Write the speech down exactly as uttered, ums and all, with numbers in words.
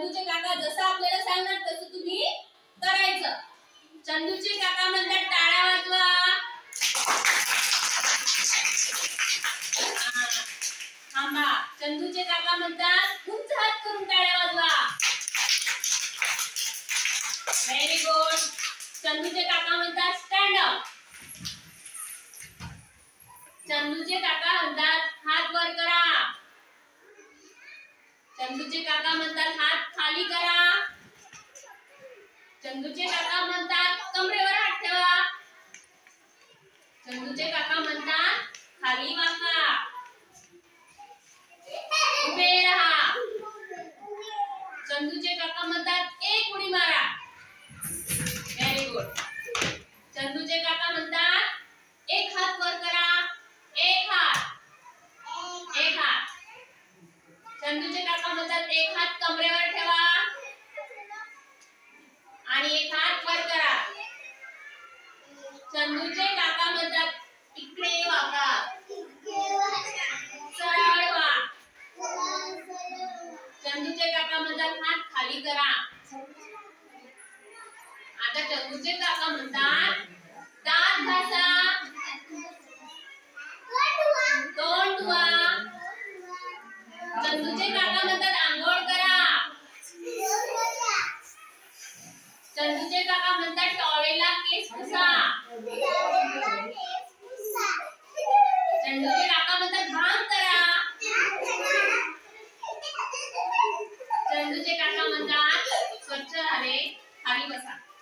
चंदूचे काका जसं आपल्याला सांगणार तसं तुम्ही करायचं. चंदूचे काका म्हणतात टाळ्या वाजवा. थांबा. चंदूचे काका म्हणतात उंच हात करून टाळ्या वाजवा. Very good. चंदूचे काका म्हणतात स्टँड अप. चंदूचे काका म्हणतात हात वर करा. चंदूचे काका म्हणतात हात खाली करा. चंदूचे काका म्हणतात कमरेवर हात ठेवा. चंदूचे काका म्हणतात खाली वाका. उभे राहा. चंदूचे काका म्हणतात एक उडी मारा. Very good. चंदूचे काका म्हणतात एक हात वर करा. एक हात एक हात. चंदूचे काका म्हणतात एक हात कमरेवर ठेवा आणि एक हात वर करा. चंदूचे काका म्हणतात इकडे वाका. सरळ वा. चंदूचे काका म्हणतात हात खाली करा. आता चंदूचे काका म्हणतात दात घासा. तोंड धुवा. चंदूचे काका म्हणतात आंघोळ करा. चंदूचे काका म्हणतात टॉवेलला केस पुसा. चंदूचे काका म्हणतात भांग करा. चंदूचे काका म्हणतात स्वच्छ झाले खाली बसा.